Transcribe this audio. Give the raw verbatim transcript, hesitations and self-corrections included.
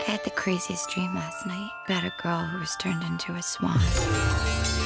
I had the craziest dream last night about a girl who was turned into a swan.